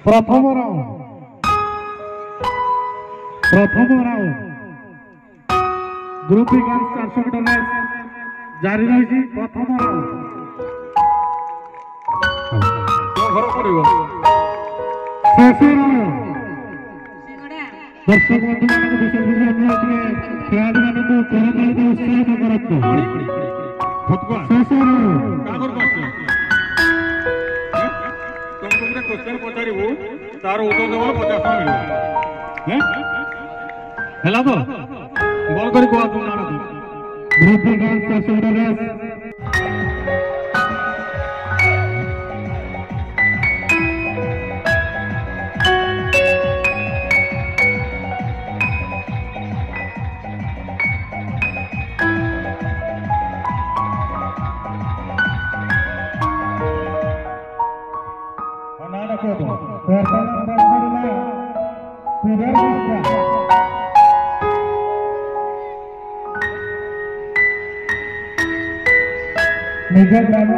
प्रथम round group B girls 400 metre race जारी रही। प्रथम राउंड शेष राउंड दर्शक बंधु मान विशेष अनुरोध खिलाड़ी मान करताली उत्साहित करते। शेष क्वेश्चन पचारू तार उत्तर देव 50 मिल तो बल कर group B girls 400 metre race निजर ग्रामीण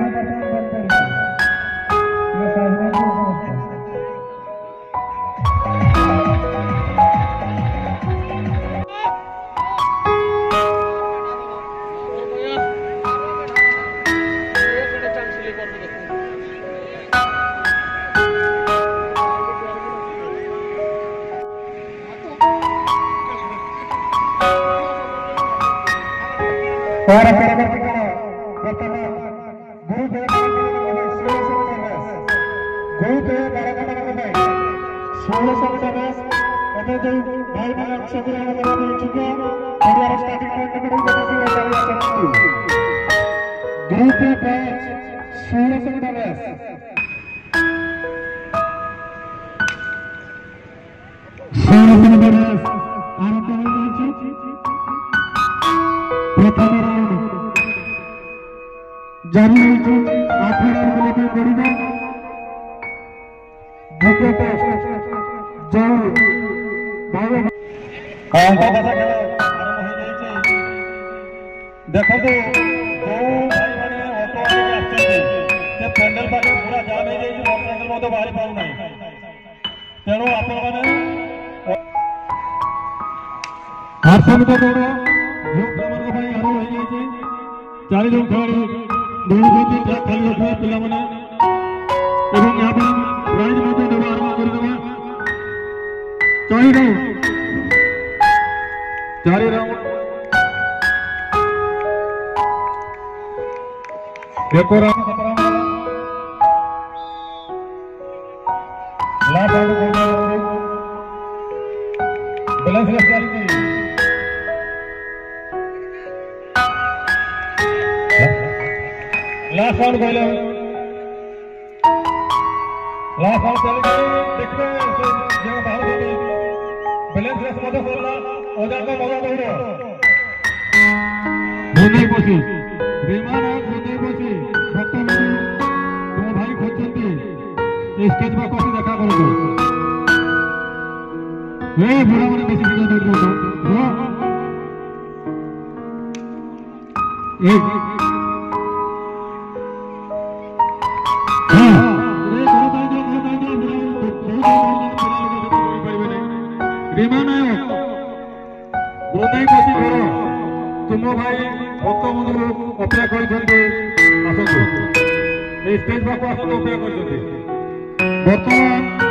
देखो जो भाई मैंने ऑटो पेंडल पाखे पूरा जाम हो मोटरसाइकेल मत बाहरी पार ना तेणु आपण मैंने 800 मीटर दौड़ झील आरंभ हो जाए 4 जन खिलाड़ी दौड़ ट्रैक खाली रखिए पिला मैंने यहाँ पर प्राइज देवा आरंभ कर 4 राउंड देखो लास्ट राउंड कहले लास्ट राउंड चली देखते जो बाहर बैलेंस रेस मत करला ओजा को मजा दौड़ धोनी बसी विमान धोनी बसी बर्तमान तुम भाई खोजती स्टेज पर कसी देखा करो ए बुढ़ा माने बेसी दिन दौड़ एक तुम भाई भक्त बंधु अपेक्षा कर स्टेज पाक आसतु अपेक्षा कर